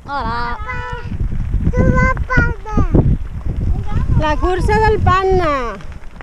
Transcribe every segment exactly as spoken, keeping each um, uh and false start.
Hola. La cursa del panna.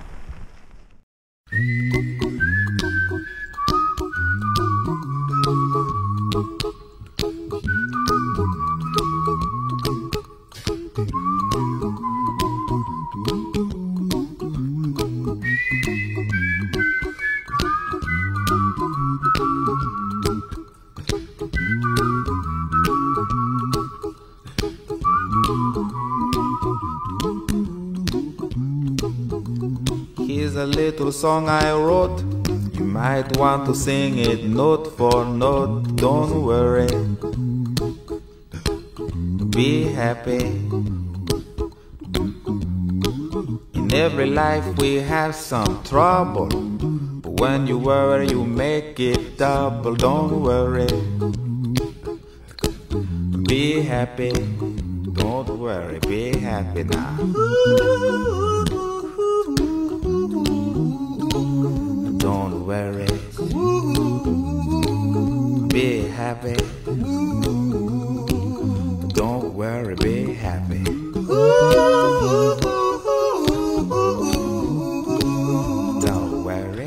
Here's a little song I wrote. You might want to sing it note for note. Don't worry, be happy. In every life we have some trouble, but when you worry you make it double. Don't worry, be happy. Don't worry, be happy now. Don't worry, be happy. Don't worry, be happy. Don't worry,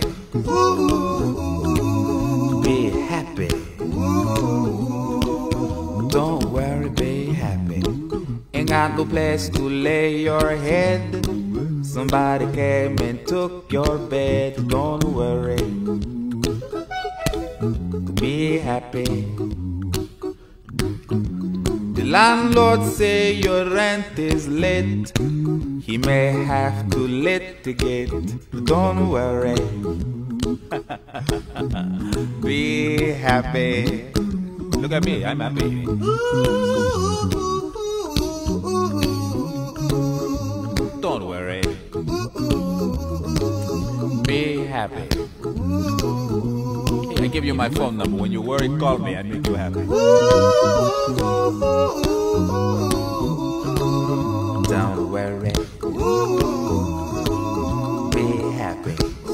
be happy. Don't worry, be happy. Ain't got no place to lay your head. Somebody came and took your bed. Don't worry, be happy. The landlord say your rent is late. He may have to litigate. Don't worry, be happy. Look at me, I'm happy. Don't worry, be happy. I give you my phone number. When you worry, call me. I make you happy. Don't worry, be happy.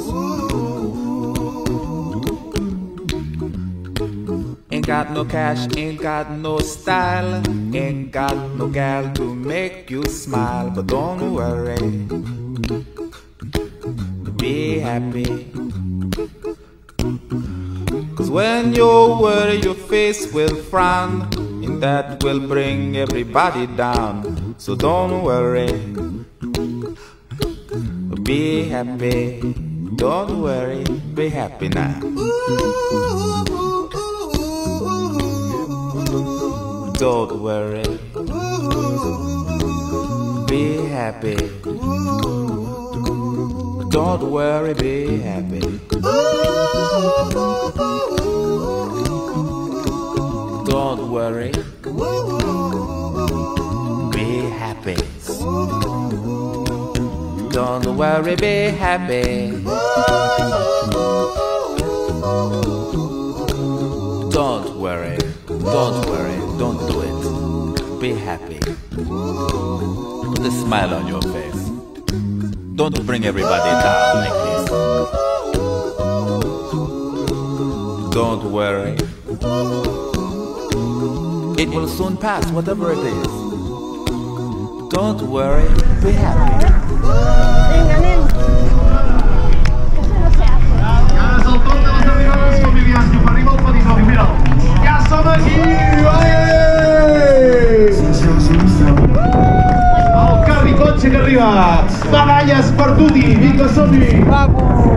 Ain't got no cash, ain't got no style, ain't got no gal to make you smile. But don't worry, be happy. Cause when you worry your face will frown, and that will bring everybody down. So don't worry, be happy. Don't worry, be happy now. Don't worry, be happy. Don't worry, be happy. Don't worry, be happy. Don't worry, be happy. Don't worry, don't worry, don't do it. Be happy. Put a smile on your face. Don't bring everybody down like this. Don't worry, it will soon pass, whatever it is. Don't worry, be happy. El carricotxe que arriba, medalles per tutti, vinga som-hi!